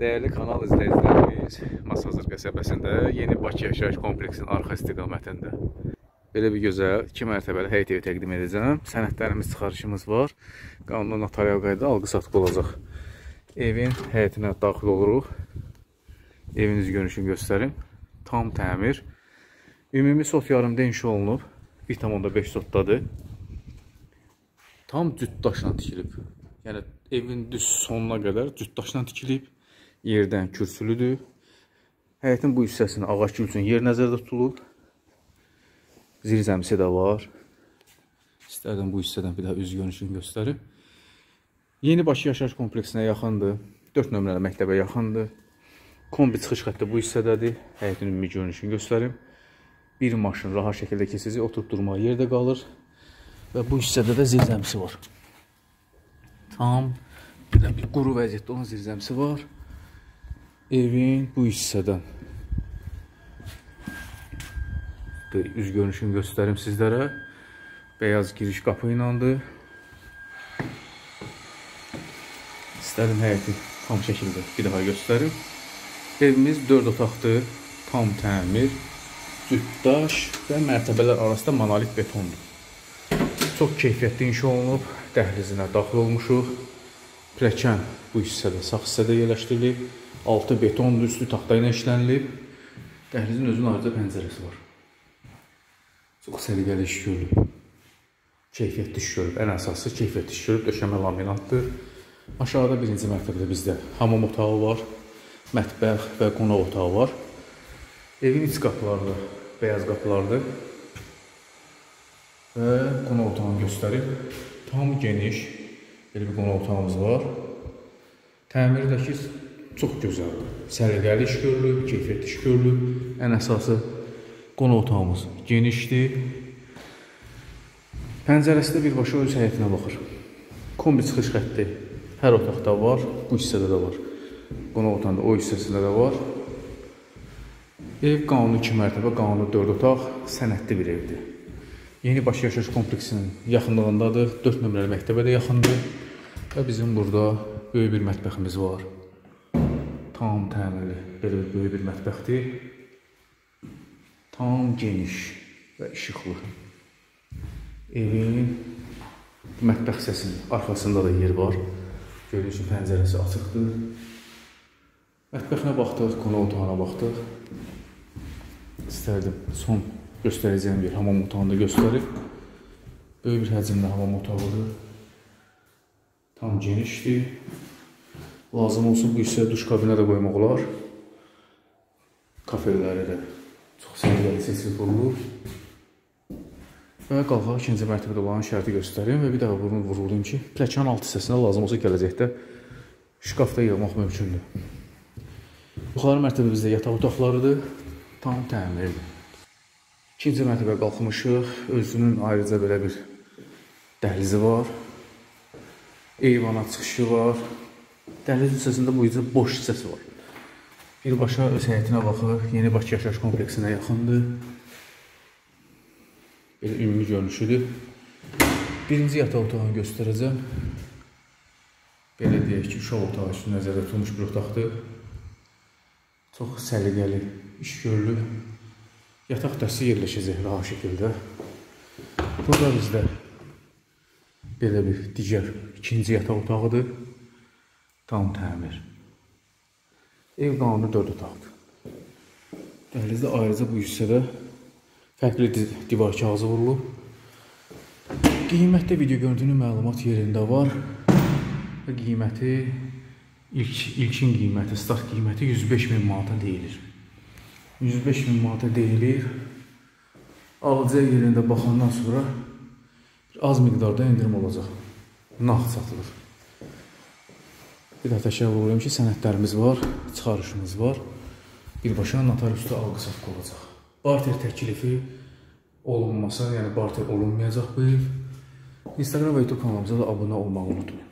Dəyərli kanal izləyicilərimiz, Masazır qəsəbəsində yeni Bakı yaşayış kompleksinin arxa istiqamətində belə bir gözəl 2 mərtəbəli həyət evi təqdim edəcəm. Sənədlərimiz, çıxarışımız var. Qanunda notarial qaydada alqı-satqı olacaq. Evin həyətinə daxil oluruq. Evin üz görünüşünü göstərim. Tam təmir. Ümumi sot yarımda inşa olunub. 1,5 sotdadır. Tam cüt daşla tikilib. Yəni evin düz sonuna qədər cüt daşla tikilib. Yerdən kürsülüdür. Həyətin bu hissəsində ağac gül üçün yer nəzərdə tutulub. Zirzəmisi də var. İstərdim bu hissədən bir daha üz görünüşünü göstərim. Yeni Bakı yaşayış kompleksinə yaxındır. 4 nömrəli məktəbə yaxındır. Kombi çıxış xətti bu hissədədir. Həyətin ümumi görünüşünü göstərim. Bir maşın rahat şəkildə keçəcək, oturub durmağa yerdə qalır. Və bu hissədə də zirzəmisi var. Tam bir quru vəziyyətdə olan zirzəmisi var. Evin bu hissədən üz görünüşünü göstərim sizlərə. Beyaz giriş qapı iləndir. İstərim həyəti tam şəkildə bir daha göstərim. Evimiz 4 otaqdır, tam təmir, cütdaş və mərtəbələr arasında monolit betondur. Çox keyfiyyətli inşa olunub, dəhlizinə daxil olmuşuq. Pilləkən bu hissədə, sağ hissədə yerləşdirilib. Altı betondur, üstü taxta ilə işlənilib. Dəhlizin özünün ayrıca pəncərəsi var. Çox səliqəli iş görülüb. Keyfiyyətli iş görülüb. Ən əsası keyfiyyətli iş görülüb. Döşəmə laminatdır. Aşağıda birinci mərtəbədə bizdə hamam otağı var. Mətbəx və qonaq otağı var. Evin iç qapıları beyaz qapılardır. Və qonaq otağını göstərib. Tam geniş belə bir qonaq otağımız var. Təmirdəki çox gözəldir. Səliqəli iş görülüb, keyfiyyətli iş görülüb. Ən əsası qonaq otağımız genişdir. Pəncərəsi də birbaşa öz həyətinə baxır. Kombi çıxış xətti hər otaqda var, bu hissədə də var. Qonaq otağında o hissəsində də var. Ev qanuni 2 mərtəbə, qanuni 4 otaq, sənədli bir evdir. Yeni Bakı yaşayış kompleksinin yaxınlığındadır. 4 nömrəli məktəbə də yaxındır. Və bizim burada böyük bir mətbəximiz var. Tam təmirli, belə böyük bir mətbəxdir. Tam geniş və işıqlı. Evin mətbəx hissəsinin arxasında da yer var. Görürsün, pəncərəsi açıqdır. Mətbəxinə baxdıq, qonaq otağına baxdıq. İstərdim son göstərəcəyim bir hamam otağını da göstərib. Böyük bir həcmdə hamam otağıdır. Tam genişdir. Lazım olsun bu hissəyə duş kabinə də qoymaq olar. Kafelləri də çox səliqəli seçilib vurulur. Və qalxaq ikinci mərtəbədə olan şərti göstərim və bir daha vurulayım ki, pilləkənin alt hissəsində lazım olsa gələcəkdə şkafda yığmaq mümkündür. Yuxarı mərtəbə bizdə yataq otaqlarıdır, tam təmirlidir. İkinci mərtəbə qalxmışıq, özünün ayrıca belə bir dəhlizi var, eyvana çıxışı var, dəhlizin hissəsində bu yüzden boş hissəsi var. Birbaşa öz həyətinə baxır, Yeni Bakı yaşayış kompleksinə yaxındır. Belə ümumi görünüşüdür. Birinci yataq otağını göstərəcəm. Belə deyək ki, uşaq otağı üçün nəzərdə tutulmuş bir otaqdır. Çox səliqəli iş görülür. Yataq dəsti yerləşəcək rahat şəkildə. Burada bizdə belə bir digər ikinci yataq otağıdır. Tam təmir. Ev qanuni 4 otaqdır. Dəhlizdə ayrıca bu hissədə fərqli divar kağızı vurulub. Qiymətdə video gördüyünü məlumat yerində var. Və qiyməti, ilkin qiyməti, start qiyməti 105.000 manata deyilir. 105.000 manata deyilir. Alıcıya yerində baxandan sonra az miqdarda indirim olacaq. Nağd satılır. Bir daha təkrar vuruluyum ki, sənədlərimiz var, çıxarışımız var. Birbaşa notariusda alqı-satqı olacaq. Barter təklifi olunmasa, yəni barter olunmayacaq bu ev. Instagram və YouTube kanalımıza da abunə olmağı unutmayın.